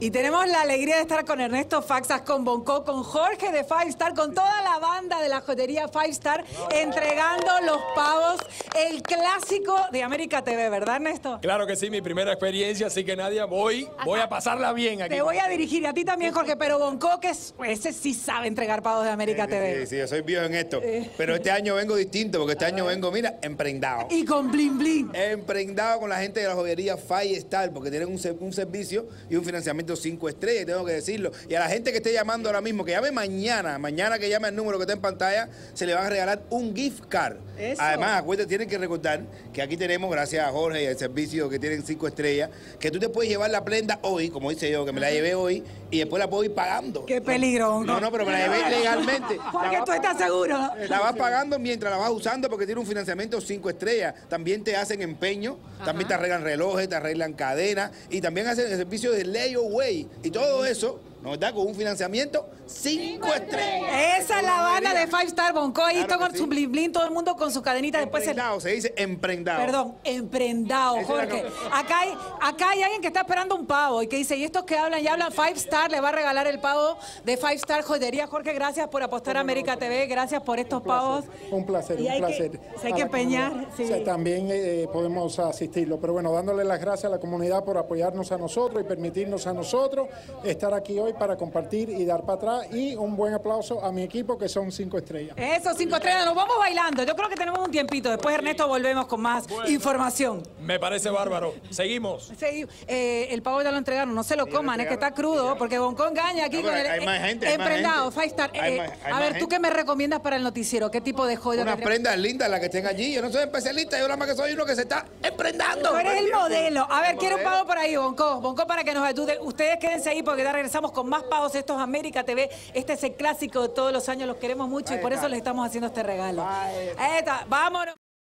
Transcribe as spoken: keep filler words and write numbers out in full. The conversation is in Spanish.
Y tenemos la alegría de estar con Ernesto Faxas, con Bonco, con Jorge de Five Star, con toda la banda de la joyería Five Star, entregando los pavos, el clásico de América T V, ¿verdad, Ernesto? Claro que sí, mi primera experiencia, así que Nadia, voy, voy a pasarla bien aquí. Te voy a dirigir, y a ti también, Jorge, pero Bonco, que es, ese sí sabe entregar pavos de América sí, T V. Sí, sí, yo soy viejo en esto, pero este año vengo distinto, porque este año vengo, mira, emprendado. Y con bling bling. Emprendado con la gente de la joyería Five Star, porque tienen un, un servicio y un financiamiento cinco estrellas, tengo que decirlo. Y a la gente que esté llamando ahora mismo, que llame mañana, mañana que llame el número que está en pantalla, se le van a regalar un gift card. Eso. Además, acuérdate, tienen que recordar que aquí tenemos, gracias a Jorge y al servicio que tienen cinco estrellas, que tú te puedes llevar la prenda hoy, como dice yo, que me la llevé hoy, y después la puedo ir pagando. Qué peligro, Bonco. No, no, pero me la llevé legalmente. Jorge, La ¿tú vas- estás seguro? La vas pagando mientras la vas usando porque tiene un financiamiento cinco estrellas. También te hacen empeño, también te arreglan relojes, te arreglan cadenas y también hacen el servicio de layaway. Y todo eso nos da con un financiamiento cinco estrellas. Esa es la banda de Five Star, Bonco. Ahí Claro está con que su sí. bling bling, todo el mundo con su cadenita. Después el... Emprendado, se dice emprendado. Perdón, emprendado, Esa es la Jorge. cosa. Acá hay, acá hay alguien que está esperando un pavo y que dice, y estos que hablan, ya hablan Five Star, le va a regalar el pavo de Five Star Joyería. Jorge, gracias por apostar a América T V, gracias por estos pavos. Un placer, Y un hay que- placer. se hay A que la empeñar, comunidad. sí. O sea, también eh, podemos asistirlo. Pero bueno, dándole las gracias a la comunidad por apoyarnos a nosotros y permitirnos a nosotros estar aquí hoy para compartir y dar para atrás. Y un buen aplauso a mi equipo, que son cinco estrellas. Eso, cinco estrellas, nos vamos bailando. Yo creo que tenemos un tiempito. Después, Ernesto, volvemos con más información. Me parece bárbaro. Seguimos. Sí, eh, el pavo ya lo entregaron, no se lo Sí, ya lo coman, es que está entregaron. crudo, porque Bonco engaña aquí No, con pero el hay más gente, hay más emprendado, gente. Five Star. Hay Eh, más- hay a más ver, ¿tú gente. qué me recomiendas para el noticiero? ¿Qué tipo de joya? Unas tendría- prendas lindas las que estén allí. Yo no soy especialista, yo nada más que soy uno que se está emprendando. Tú eres el modelo. A ver, El quiero un modelo. pavo por ahí, Bonco. Bonco, para que nos ayude. Ustedes quédense ahí porque ya regresamos con más pavos. Estos América T V. Este es el clásico de todos los años. Los queremos mucho y Ahí por está. eso les estamos haciendo este regalo. Ahí Ahí está. Vámonos.